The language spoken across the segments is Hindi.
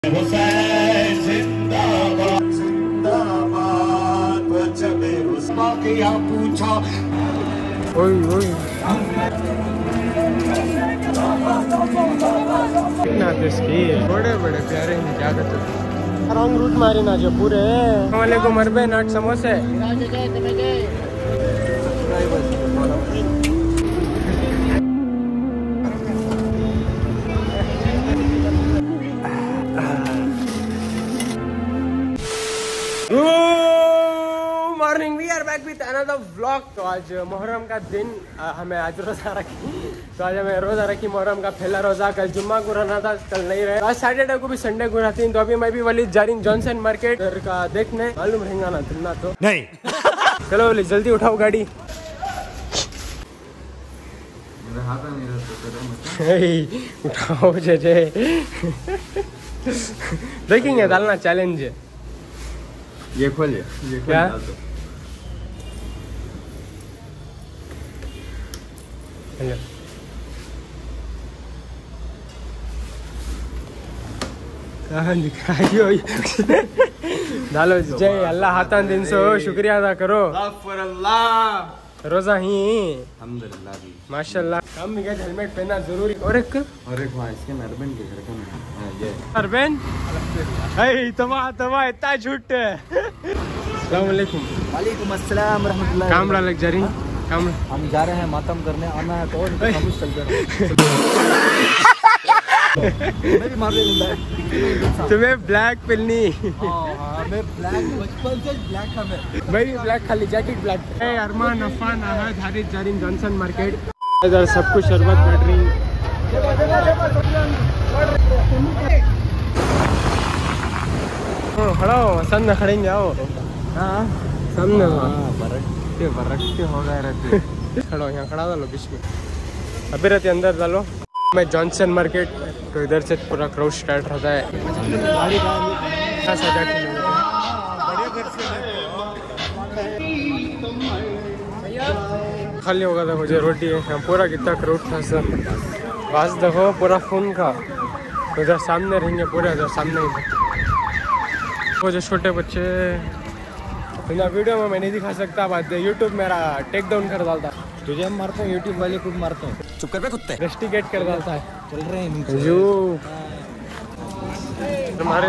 हुसैन जिंदाबाद जिंदाबाद बचबे हुसैन क्या पूछा ओए ओए कितना इसकी बड़े बड़े प्यारे हैं क्या करते रॉन्ग रूट मारी ना जो पूरे वाले को मरबे नाट समोसे morning we are back with another vlog. तो आज मुहर्रम का दिन हमें आज रोजा रखी, तो आज हमें रोजा रखी मुहर्रम का पहला रोजा। कल जुम्मा को रहना था, कल नहीं रहे। आज सैटरडे को भी संडे को रहती। तो अभी मैं भी वली जा रही जॉनसन मार्केट का देखने, मालूम रहेगा ना तुमना तो नहीं। चलो वली जल्दी उठाओ गाड़ी। उठाओ जे देखेंगे डालना चैलेंज है। ये खोलिए, ये क्या डालो जय अल्लाह हाथन दिन सो शुक्रिया अदा करो। रोजा ही अल्हम्दुलिल्लाह माशाल्लाह। हम भी गए हेलमेट पहनना जरूरी। और एक वहाँ इसके नरबन के घर का अरबन तमा इतना झूठ। अस्सलाम वालेकुम। वालेकुम अस्सलाम रहमतुल्लाह। कामरा लग जा रही कामरा। हम जा रहे हैं मातम करने, आना है तो हम चल कर मैं भी मार दूंगा। तुम्हें ब्लैक पहननी। मैं ब्लैक बचपन से ब्लैक था। मैं भी ब्लैक खाली jacket black. Arman Afan Ahad Haris Zarin Johnson market. इधर सब कुछ शरबत पड़ रही। खड़ा हो सामने खड़ेंगे। आओ सामने बरकते हो गए रहते। खड़ो यहाँ खड़ा डालो बीच में। अभी रहते अंदर डालो। मैं जॉनसन मार्केट, तो इधर से पूरा क्राउड स्टार्ट रहता है। खाली होगा था मुझे रोटी है। यहाँ पूरा कितना क्राउड था सर। बस देखो पूरा खून का। उधर सामने रहेंगे पूरे, उधर सामने ही वो जो छोटे बच्चे बिना वीडियो में मैं नहीं दिखा सकता। बात यूट्यूब मेरा टेक डाउन कर डालता। तुझे हम मारते हैं, यूट्यूब वाले खूब मारते हैं। चुप कर पे कुत्ते। रेस्टिकेट कर डालता है। चल रहे हैं नीचे जो तुम्हारे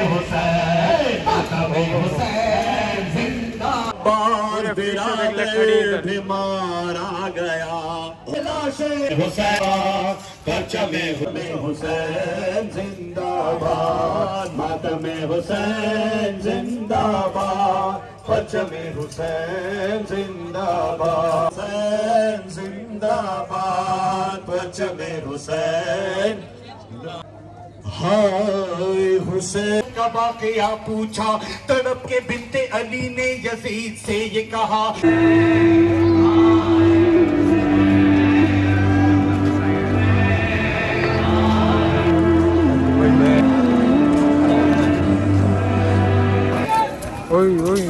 मारा गया हुसैन जिंदाबाद, मातमे हुसैन जिंदाबाद, पचमे हुसैन जिंदाबाद, हुसैन जिंदाबाद, पचमे हुसैन। हाय हुसैन का वाकया पूछा, तड़प के बिनते अली ने यजीद से ये कहा। ओए ओए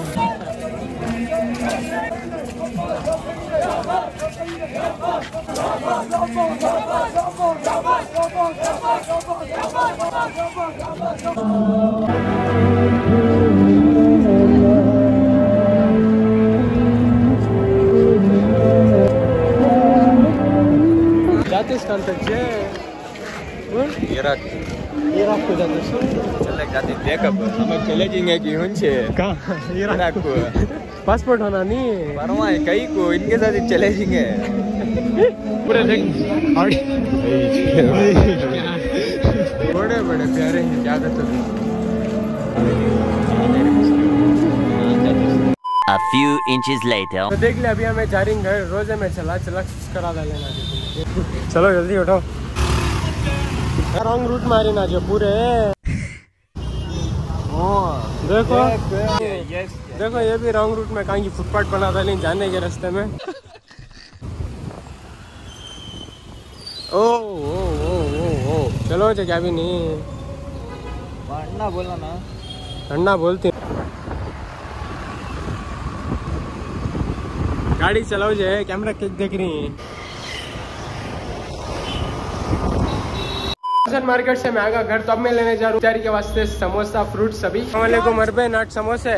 जाते स्थान तक इराक को जाते जाते देखब हमें चले जाएंगे कि उनसे कहाँ इराक को पासपोर्ट होना नहीं परवा है कई को इनके साथ ही चले जाएंगे पूरे देख। बड़े बड़े प्यारे हैं क्या करते। A few inches later. तो देख ले अभी हमें जा रही घर। रोजे में चला करा डालेना। चलो जल्दी उठो। रॉन्ग रूट मारी ना जो पूरे। देखो देखो ये भी रॉन्ग रूट में कहीं की फुटपाथ बना था नहीं जाने के रास्ते में। ओ ओ ओ ओ ओ चलो क्या भी नहीं ठंडा बोला ना, ठंडा बोलती। गाड़ी चलाओ जे कैमरा क्लिक देख रही है। मार्केट से मैं आगा घर, तो अब मैं लेने जा रहा हूँ के वास्ते समोसा, फ्रूट सभी। को मरबे नट समोसे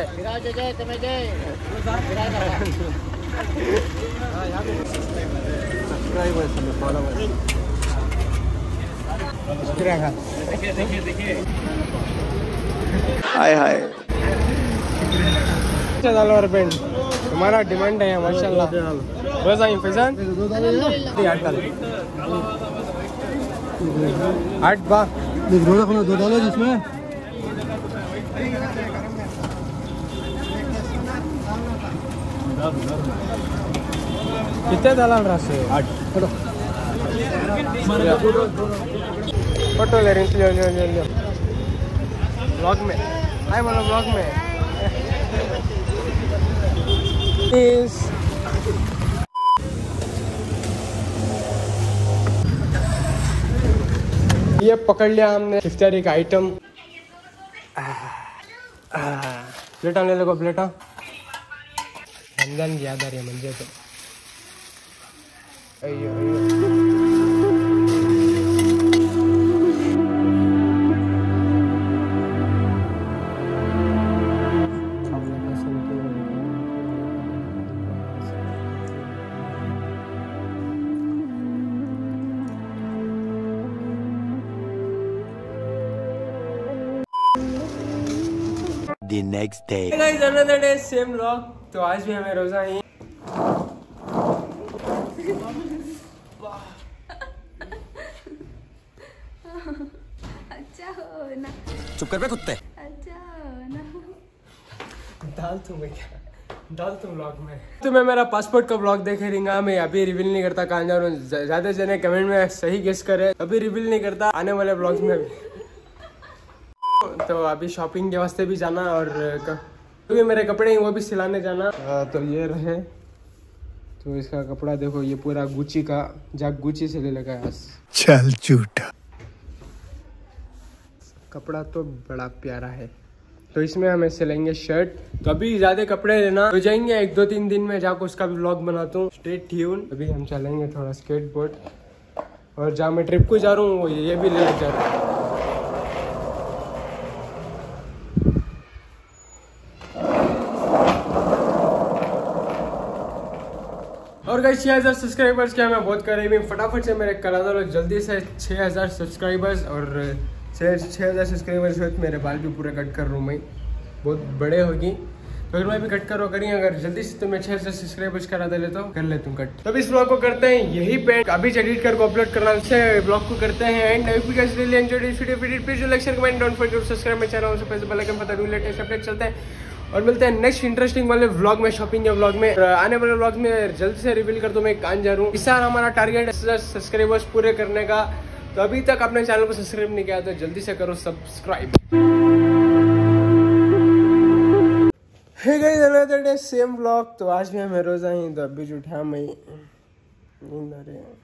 हाय हाय तुम्हारा डिमांड है माशाल्लाह। रोजा फैजान 8 बा $2 इसमें कितने डाला से 8 फोटो ले रही ब्लॉग में आए बोलो ब्लॉग में ये पकड़ लिया हमने इफ्तारी का आइटम। प्लेटा ले लो, प्लेटा रमजान की याद आ रही है मुझे तो। अयो The next day. Hey guys, another day, same vlog। तो आज भी हमें रोजा ही अच्छा हो ना, चुप कर बे कुत्ते। अच्छा हो ना। डाल तुम व्लॉग में। तुम्हें मेरा पासपोर्ट का व्लॉग देखे रहेगा। मैं अभी रिवील नहीं करता कहाँ जा रहा हूँ। ज्यादा जने कमेंट में सही गेस करे, अभी रिवील नहीं करता, आने वाले व्लॉग्स में भी। तो अभी शॉपिंग के वास्ते भी जाना और अभी मेरे कपड़े हैं वो भी सिलाने जाना। तो ये रहे, तो इसका कपड़ा देखो, ये पूरा गुची का, जाग गुची से ले लगा। चल झूठा। कपड़ा तो बड़ा प्यारा है। तो इसमें हमें सिलेंगे शर्ट। तो अभी ज्यादा कपड़े लेना हो जाएंगे 1-2-3 दिन में, जाकर उसका भी व्लॉग बनाता हूँ। Stay tuned. अभी हम चलेंगे थोड़ा स्केटबोर्ड, और जहाँ मैं ट्रिप को जा रहा हूँ ये भी ले जा रहा हूँ। और गाइस 6000 सब्सक्राइबर्स क्या मैं बहुत करीब हूँ। फटाफट से मेरे करा दो जल्दी से 6000 सब्सक्राइबर्स। और 6000 सब्सक्राइबर्स हो तो मेरे बाल भी पूरे कट कर रहा हूँ मैं, बहुत बड़े होगी। तो अगर मैं भी कट करो करिए, अगर जल्दी से तुम्हें 6000 सब्सक्राइबर्स करा दे लेता हूँ, कर ले तुम कट। तो इस ब्लॉग को करते हैं यही पे, अभी एडिट करके अपलोड करना से ब्लॉग को करते हैं end. If you guys really enjoyed this video, please like share comment, don't forget to subscribe my channel, also press the bell icon for the latest update. चलते हैं और मिलते हैं नेक्स्ट इंटरेस्टिंग वाले व्लॉग में, शॉपिंग के व्लॉग में। आने वाले व्लॉग में जल्द से रिवील कर दूं मैं कहाँ जा रहा हूँ। इस साल हमारा टारगेट है सब्सक्राइबर्स पूरे करने का। तो अभी तक अपने चैनल को सब्सक्राइब नहीं किया तो जल्दी से करो subscribe. Hey guys, another day same vlog. तो आज भी हमें रोजा ही, तो अभी जो उठा मैं नींद आ रही है।